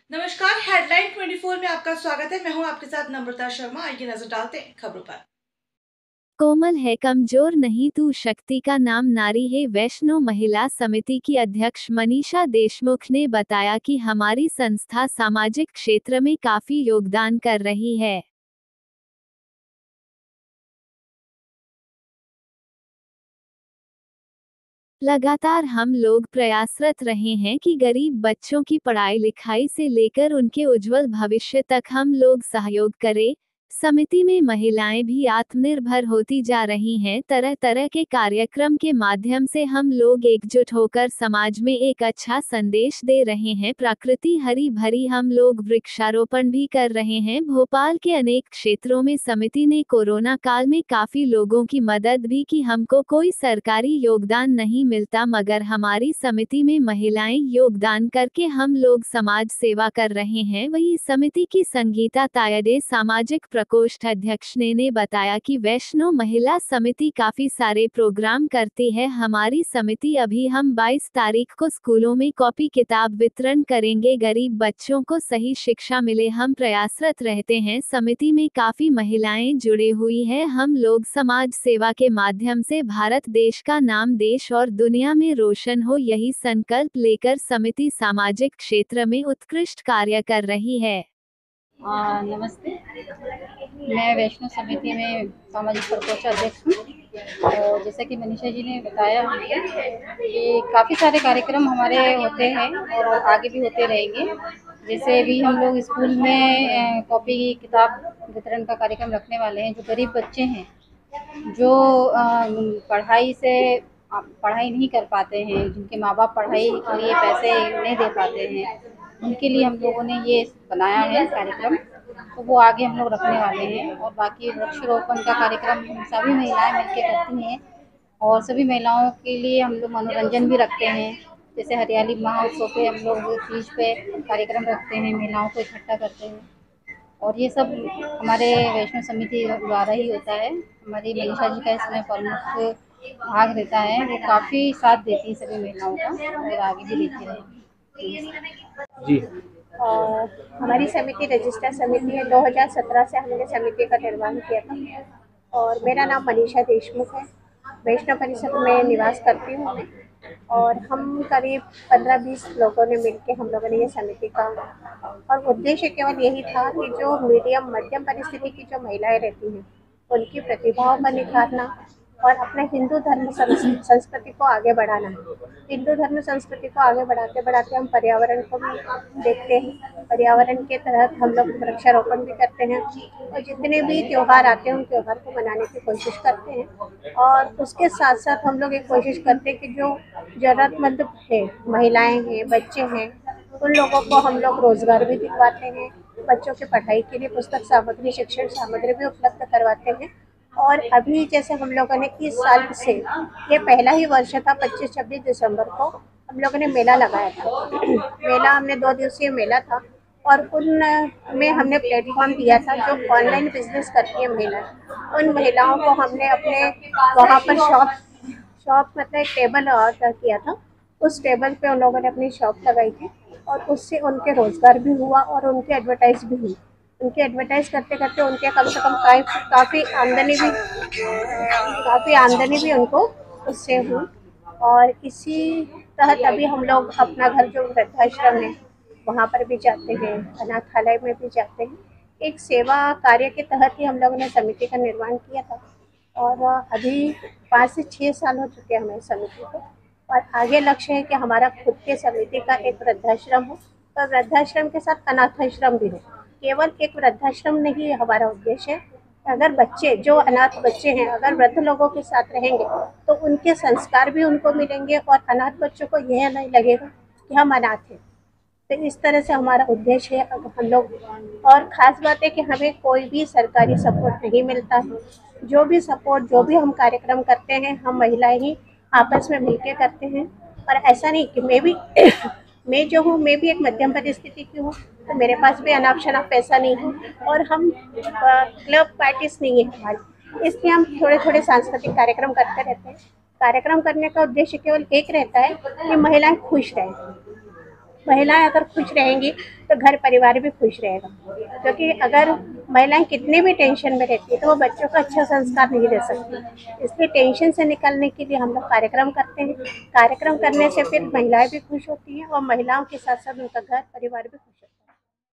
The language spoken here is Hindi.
नमस्कार, हेडलाइन 24 में आपका स्वागत है। मैं हूं आपके साथ नम्रता शर्मा। आइए नजर डालते हैं खबरों पर। कोमल है कमजोर नहीं तू शक्ति का नाम नारी है। वैष्णो महिला समिति की अध्यक्ष मनीषा देशमुख ने बताया कि हमारी संस्था सामाजिक क्षेत्र में काफी योगदान कर रही है। लगातार हम लोग प्रयासरत रहे हैं कि गरीब बच्चों की पढ़ाई लिखाई से लेकर उनके उज्जवल भविष्य तक हम लोग सहयोग करें। समिति में महिलाएं भी आत्मनिर्भर होती जा रही हैं। तरह तरह के कार्यक्रम के माध्यम से हम लोग एकजुट होकर समाज में एक अच्छा संदेश दे रहे हैं। प्रकृति हरी भरी, हम लोग वृक्षारोपण भी कर रहे हैं। भोपाल के अनेक क्षेत्रों में समिति ने कोरोना काल में काफी लोगों की मदद भी की। हमको कोई सरकारी योगदान नहीं मिलता, मगर हमारी समिति में महिलाएं योगदान करके हम लोग समाज सेवा कर रहे हैं। वही समिति की संगीता तायडे सामाजिक प्रकोष्ठ अध्यक्ष ने बताया कि वैष्णो महिला समिति काफी सारे प्रोग्राम करती है। हमारी समिति अभी हम 22 तारीख को स्कूलों में कॉपी किताब वितरण करेंगे। गरीब बच्चों को सही शिक्षा मिले, हम प्रयासरत रहते हैं। समिति में काफी महिलाएं जुड़ी हुई है। हम लोग समाज सेवा के माध्यम से भारत देश का नाम देश और दुनिया में रोशन हो, यही संकल्प लेकर समिति सामाजिक क्षेत्र में उत्कृष्ट कार्य कर रही है। नमस्ते। मैं वैष्णो समिति में सामाजिक प्रकोष्ठ अध्यक्ष हूँ। और जैसा कि मनीषा जी ने बताया हमको कि काफ़ी सारे कार्यक्रम हमारे होते हैं और आगे भी होते रहेंगे। जैसे अभी हम लोग स्कूल में कॉपी किताब वितरण का कार्यक्रम रखने वाले हैं। जो गरीब बच्चे हैं, जो पढ़ाई नहीं कर पाते हैं, जिनके माँ बाप पढ़ाई के लिए पैसे नहीं दे पाते हैं, उनके लिए हम लोगों ने ये बनाया है कार्यक्रम। तो वो आगे हम लोग रखने वाले हैं। और बाकी वृक्षारोपण का कार्यक्रम हम सभी महिलाएं मिलकर करती हैं। और सभी महिलाओं के लिए हम लोग मनोरंजन भी रखते हैं। जैसे हरियाली महोत्सव पे हम लोग तीज पे कार्यक्रम रखते हैं, महिलाओं को इकट्ठा करते हैं। और ये सब हमारे वैष्णो समिति द्वारा ही होता है। हमारी मनीषा जी का इसमें प्रमुख भाग रहता है। वो काफ़ी साथ देती है सभी महिलाओं का और आगे भी देती रहेगी। जी। और हमारी समिति रजिस्टर समिति है। 2017 से हमने समिति का निर्माण किया था और मेरा नाम मनीषा देशमुख है। वैष्णव परिषद में निवास करती हूँ मैं। और हम करीब 15-20 लोगों ने मिलकर हम लोगों ने ये समिति का, और उद्देश्य केवल यही था कि जो मीडियम मध्यम परिस्थिति की जो महिलाएं रहती हैं उनकी प्रतिभाओं का निखारना और अपने हिंदू धर्म संस्कृति को आगे बढ़ाना है। हिंदू धर्म संस्कृति को आगे बढ़ाते बढ़ाते हम पर्यावरण को भी देखते हैं। पर्यावरण के तहत हम लोग वृक्षारोपण भी करते हैं और जितने भी त्यौहार आते हैं उन त्यौहार को मनाने की कोशिश करते हैं। और उसके साथ साथ हम लोग एक कोशिश करते हैं कि जो ज़रूरतमंद है, महिलाएं हैं, बच्चे हैं, उन लोगों को हम लोग रोज़गार भी दिलवाते हैं। बच्चों की पढ़ाई के लिए पुस्तक सामग्री, शिक्षण सामग्री भी उपलब्ध करवाते हैं। और अभी जैसे हम लोगों ने इस साल से, ये पहला ही वर्ष था, 25-26 दिसंबर को हम लोगों ने मेला लगाया था। मेला हमने 2 दिवसीय मेला था और उन में हमने प्लेटफॉर्म दिया था जो ऑनलाइन बिजनेस करती है महिला। उन महिलाओं को हमने अपने वहाँ पर शॉप मतलब एक टेबल ऑर्डर किया था। उस टेबल पे उन लोगों ने अपनी शॉप लगाई थी और उससे उनके रोज़गार भी हुआ और उनकी एडवर्टाइज भी हुई। उनके एडवर्टाइज करते करते उनके कम से कम काफ़ी आमदनी भी उनको उससे हुई। और इसी तहत अभी हम लोग अपना घर, जो वृद्धाश्रम है, वहाँ पर भी जाते हैं, अनाथालय में भी जाते हैं। एक सेवा कार्य के तहत ही हम लोगों ने समिति का निर्माण किया था। और अभी 5 से 6 साल हो चुके हैं हमें समिति को। और आगे लक्ष्य है कि हमारा खुद के समिति का एक वृद्धाश्रम हो और वृद्धाश्रम के साथ अनाथाश्रम भी हो। केवल एक वृद्धाश्रम नहीं हमारा उद्देश्य है। अगर बच्चे, जो अनाथ बच्चे हैं, अगर वृद्ध लोगों के साथ रहेंगे तो उनके संस्कार भी उनको मिलेंगे और अनाथ बच्चों को यह नहीं लगेगा कि हम अनाथ हैं। तो इस तरह से हमारा उद्देश्य है। अगर हम लोग, और ख़ास बात है कि हमें कोई भी सरकारी सपोर्ट नहीं मिलता है। जो भी सपोर्ट, जो भी हम कार्यक्रम करते हैं, हम महिलाएं ही आपस में मिलकर करते हैं। और ऐसा नहीं कि मैं जो हूँ, मैं भी एक मध्यम परिस्थिति की हूँ, तो मेरे पास भी अनाप शनाप पैसा नहीं है और हम क्लब पार्टीज नहीं है हमारी, इसलिए हम थोड़े थोड़े सांस्कृतिक कार्यक्रम करते रहते हैं। कार्यक्रम करने का उद्देश्य केवल एक रहता है कि महिलाएं खुश रहें। महिलाएं अगर खुश रहेंगी तो घर परिवार भी खुश रहेगा, क्योंकि अगर महिलाएं कितने भी टेंशन में रहती है तो वो बच्चों को अच्छा संस्कार नहीं दे सकती। इसलिए टेंशन से निकलने के लिए हम लोग कार्यक्रम करते हैं। कार्यक्रम करने से फिर महिलाएं भी खुश होती हैं और महिलाओं के साथ साथ उनका घर परिवार भी खुश होता है।